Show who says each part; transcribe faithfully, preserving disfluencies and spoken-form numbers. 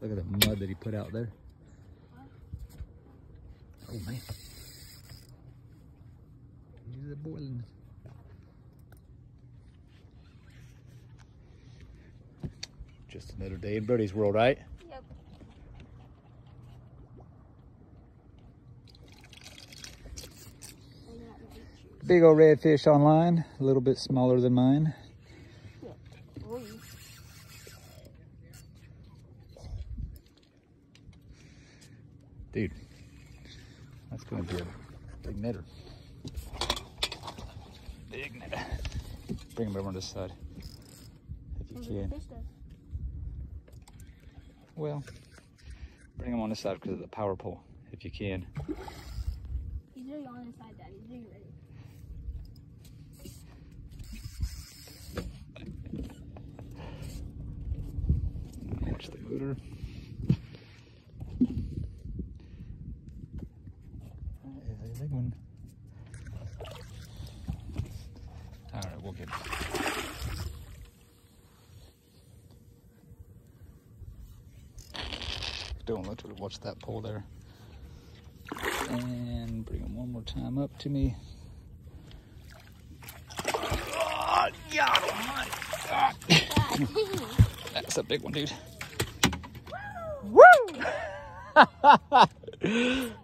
Speaker 1: Look at the mud that he put out there. Oh man. He's boiling. Just another day in Birdie's world, right?
Speaker 2: Yep.
Speaker 1: Big old redfish on line, a little bit smaller than mine. Dude, that's gonna be a big knitter. Big knitter. Bring him over on this side, if you can. Well, bring him on this side because of the power pole, if you can.
Speaker 2: He's really on his side, Daddy. He's really ready.
Speaker 1: Watch the motor. That is a big one. All right, we'll get it. Don't let her watch that pole there. And bring him one more time up to me. Oh, God almighty. That's a big one, dude. Woo!